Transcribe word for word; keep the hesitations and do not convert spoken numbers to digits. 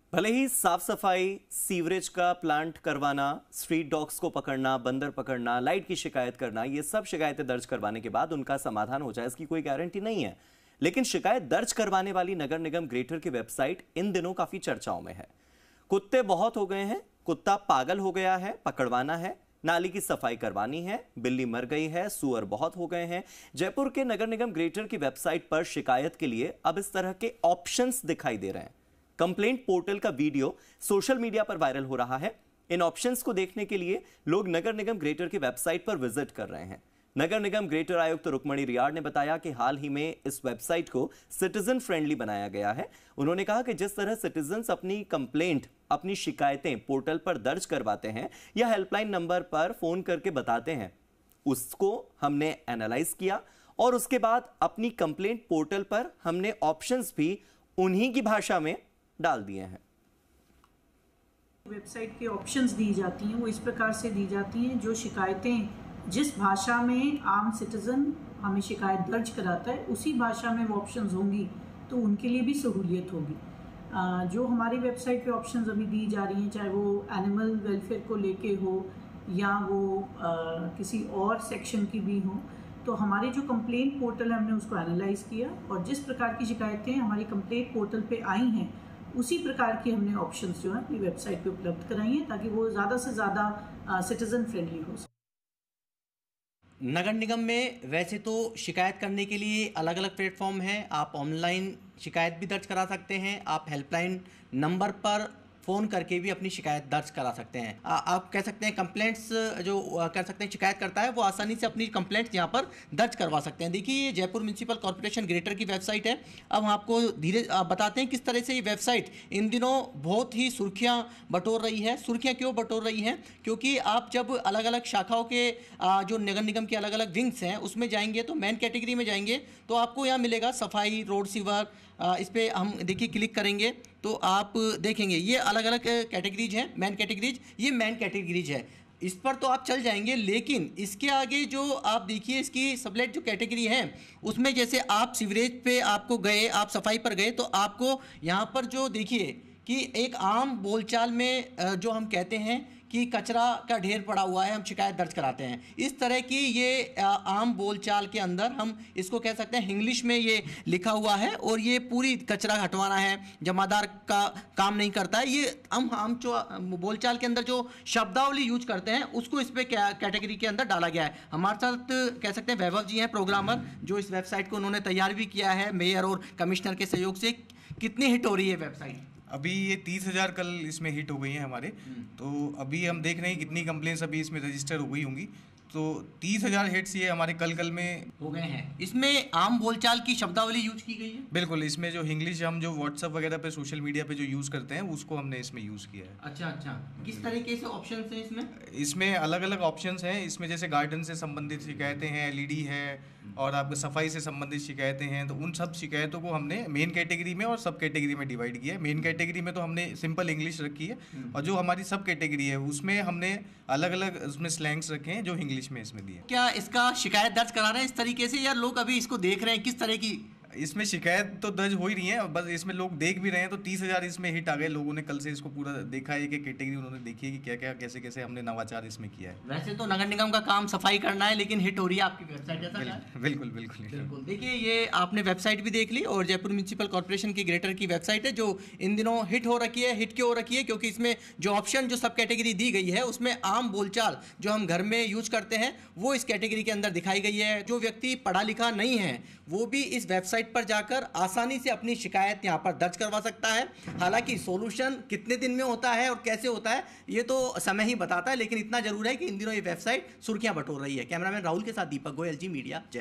भले ही साफ सफाई, सीवरेज का प्लांट करवाना, स्ट्रीट डॉग्स को पकड़ना, बंदर पकड़ना, लाइट की शिकायत करना, ये सब शिकायतें दर्ज करवाने के बाद उनका समाधान हो जाए, इसकी कोई गारंटी नहीं है। लेकिन शिकायत दर्ज करवाने वाली नगर निगम ग्रेटर की वेबसाइट इन दिनों काफी चर्चाओं में है। कुत्ते बहुत हो गए हैं, कुत्ता पागल हो गया है, पकड़वाना है, नाली की सफाई करवानी है, बिल्ली मर गई है, सुअर बहुत हो गए हैं। जयपुर के नगर निगम ग्रेटर की वेबसाइट पर शिकायत के लिए अब इस तरह के ऑप्शंस दिखाई दे रहे हैं। कंप्लेंट पोर्टल का वीडियो सोशल मीडिया पर वायरल हो रहा है। इन ऑप्शंस को देखने के लिए लोग नगर निगम ग्रेटर की वेबसाइट पर विजिट कर रहे हैं। नगर निगम ग्रेटर आयुक्त रुक्मणी रियाड़ ने बताया कि हाल ही में इस वेबसाइट को सिटीजन फ्रेंडली बनाया गया है। उन्होंने कहा कि जिस तरह सिटीजन्स अपनी कंप्लेंट, अपनी शिकायतें पोर्टल पर दर्ज करवाते हैं या हेल्पलाइन नंबर पर फोन करके बताते हैं, उसको हमने एनालाइज किया और उसके बाद अपनी कंप्लेंट पोर्टल पर हमने ऑप्शंस भी उन्हीं की भाषा में डाल दिए हैं। वेबसाइट के ऑप्शंस दी जाती हैं वो इस प्रकार से दी जाती हैं, जो शिकायतें जिस भाषा में आम सिटीजन हमें शिकायत दर्ज कराता है उसी भाषा में वो ऑप्शंस होंगी तो उनके लिए भी सहूलियत होगी। जो हमारी वेबसाइट पे ऑप्शंस अभी दी जा रही हैं, चाहे वो एनिमल वेलफेयर को लेके हो या वो आ, किसी और सेक्शन की भी हो, तो हमारी जो कंप्लेंट पोर्टल है हमने उसको एनालाइज किया और जिस प्रकार की शिकायतें हमारी कंप्लेंट पोर्टल पे आई हैं उसी प्रकार की हमने ऑप्शंस जो है अपनी वेबसाइट पे उपलब्ध कराई हैं ताकि वो ज़्यादा से ज़्यादा सिटीजन फ्रेंडली हो सके। नगर निगम में वैसे तो शिकायत करने के लिए अलग अलग प्लेटफॉर्म हैं। आप ऑनलाइन शिकायत भी दर्ज करा सकते हैं, आप हेल्पलाइन नंबर पर फ़ोन करके भी अपनी शिकायत दर्ज करा सकते हैं। आ, आप कह सकते हैं कंप्लेंट्स जो कर सकते हैं, शिकायत करता है वो आसानी से अपनी कंप्लेंट्स यहाँ पर दर्ज करवा सकते हैं। देखिए ये जयपुर म्यूनसिपल कॉर्पोरेशन ग्रेटर की वेबसाइट है। अब हम आपको धीरे बताते हैं किस तरह से ये वेबसाइट इन दिनों बहुत ही सुर्खियाँ बटोर रही है। सुर्खियाँ क्यों बटोर रही हैं? क्योंकि आप जब अलग अलग शाखाओं के आ, जो नगर निगम के अलग अलग विंग्स हैं उसमें जाएंगे तो मेन कैटेगरी में जाएंगे तो आपको यहाँ मिलेगा सफाई, रोड सीवर। इस पर हम देखिए क्लिक करेंगे तो आप देखेंगे ये अलग अलग कैटेगरीज हैं। मैन कैटेगरीज, ये मैन कैटेगरीज है, इस पर तो आप चल जाएंगे। लेकिन इसके आगे जो आप देखिए इसकी सबलेट जो कैटेगरी है उसमें जैसे आप सीवरेज पे आपको गए, आप सफाई पर गए तो आपको यहाँ पर जो देखिए कि एक आम बोलचाल में जो हम कहते हैं कि कचरा का ढेर पड़ा हुआ है, हम शिकायत दर्ज कराते हैं। इस तरह की ये आम बोलचाल के अंदर हम इसको कह सकते हैं, इंग्लिश में ये लिखा हुआ है और ये पूरी कचरा हटवाना है, जमादार का काम नहीं करता है। ये हम हम जो बोलचाल के अंदर जो शब्दावली यूज करते हैं उसको इस पे कैटेगरी के अंदर डाला गया है। हमारे साथ कह सकते हैं वैभव जी हैं, प्रोग्रामर, जो इस वेबसाइट को उन्होंने तैयार भी किया है मेयर और कमिश्नर के सहयोग से। कितनी हिट हो रही है वेबसाइट? अभी ये तीस हज़ार कल इसमें हिट हो गई हैं हमारे। तो अभी हम देख रहे हैं कितनी कंप्लेंट्स अभी इसमें रजिस्टर हो गई होंगी। तो तीस हज़ार हिट्स ये हमारे कल कल में हो गए हैं। इसमें आम बोलचाल की शब्दावली यूज की गई है? बिल्कुल, इसमें जो इंग्लिश हम जो व्हाट्सएप वगैरह पे सोशल मीडिया पे जो यूज़ करते हैं उसको हमने इसमें यूज़ किया है। अच्छा अच्छा, किस तरीके से ऑप्शंस हैं इसमें? इसमें अलग अलग ऑप्शंस हैं। इसमें जैसे गार्डन से संबंधित शिकायतें हैं, एलईडी है और आपको सफाई से संबंधित शिकायतें हैं। तो उन सब शिकायतों को हमने मेन कैटेगरी में और सब कैटेगरी में डिवाइड किया है। मेन कैटेगरी में तो हमने सिंपल इंग्लिश रखी है और जो हमारी सब कैटेगरी है उसमें हमने अलग अलग उसमें स्लैंग्स रखे हैं जो इंग्लिश में इसमें दिए। क्या इसका शिकायत दर्ज करा रहे हैं इस तरीके से या लोग अभी इसको देख रहे हैं? किस तरह की इसमें शिकायत तो दर्ज हो ही रही है, बस इसमें लोग देख भी रहे हैं। तो तीस हज़ार इसमें हिट आ गए। लोगों ने कल से इसको पूरा देखा है कि कैटेगरी उन्होंने देखी है कि क्या क्या कैसे कैसे हमने नवाचार इसमें किया है। वैसे तो नगर निगम का काम सफाई करना है लेकिन हिट हो रही है आपकी वेबसाइट, ऐसा बिल, है? बिल्कुल बिल्कुल बिल्कुल। देखिए ये आपने वेबसाइट भी देख ली और जयपुर म्यूनसिपल कॉर्पोरेशन की ग्रेटर की वेबसाइट है जो इन दिनों हिट हो रखी है। हिट क्यों हो रखी है? क्योंकि इसमें जो ऑप्शन जो सब कैटेगरी दी गई है उसमें आम बोलचाल जो हम घर में यूज करते हैं वो इस कैटेगरी के अंदर दिखाई गई है। जो व्यक्ति पढ़ा लिखा नहीं है वो भी इस वेबसाइट पर जाकर आसानी से अपनी शिकायत यहाँ पर दर्ज करवा सकता है। हालांकि सॉल्यूशन कितने दिन में होता है और कैसे होता है ये तो समय ही बताता है, लेकिन इतना जरूर है कि इन दिनों ये वेबसाइट सुर्खियां बटोर रही है। कैमरामैन राहुल के साथ दीपक गोयल, जी मीडिया।